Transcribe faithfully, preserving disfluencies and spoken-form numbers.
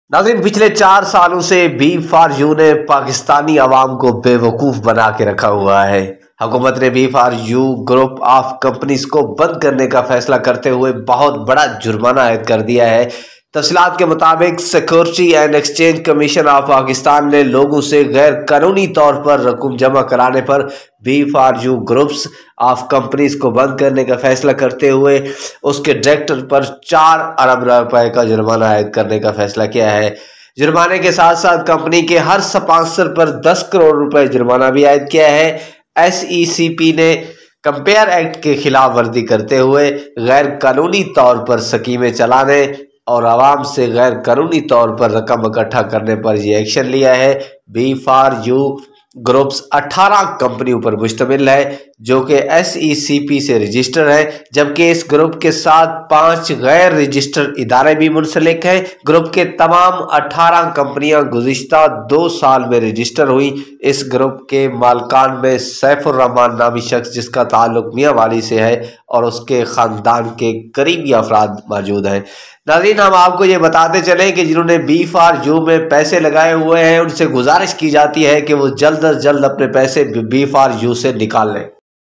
नाज़रीन, पिछले चार सालों से बी फॉर यू ने पाकिस्तानी अवाम को बेवकूफ़ बना के रखा हुआ है। हुकूमत ने B for U group of companies को बंद करने का फैसला करते हुए बहुत बड़ा जुर्माना आयद कर दिया है। तफसीलात के मुताबिक security and exchange commission of Pakistan ने लोगों से गैर कानूनी तौर पर रकूम जमा कराने पर B for U groups of companies को बंद करने का फैसला करते हुए उसके डायरेक्टर पर चार अरब रुपए का जुर्माना आयद करने का फैसला किया है। जुर्माने के साथ साथ कंपनी के हर स्पॉन्सर पर दस करोड़ रुपए जुर्माना भी आयद किया है। एस ई सी पी ने कंपेयर एक्ट के खिलाफ वर्जी करते हुए गैर कानूनी तौर पर स्कीमें चलाने और आवाम से गैर कानूनी तौर पर रकम इकट्ठा करने पर यह एक्शन लिया है। बी फॉर यू ग्रुप्स अठारह कंपनियों पर मुश्तमिल है जो कि एस ई सी पी से रजिस्टर है, जबकि इस ग्रुप के साथ पांच गैर रजिस्टर्ड इदारे भी मुंसलिक हैं। ग्रुप के तमाम अठारह कंपनियां गुज़िश्ता दो साल में रजिस्टर हुई। इस ग्रुप के मालकान में सैफुर रहमान नामी शख्स जिसका ताल्लुक मियां वाली से है और उसके ख़ानदान के करीबी अफराद मौजूद हैं। नाज़रीन, हम आपको ये बताते चलें कि जिन्होंने बी फॉर यू में पैसे लगाए हुए हैं उनसे गुजारिश की जाती है कि वो जल्द अज जल्द अपने पैसे बी फॉर यू से निकाल लें।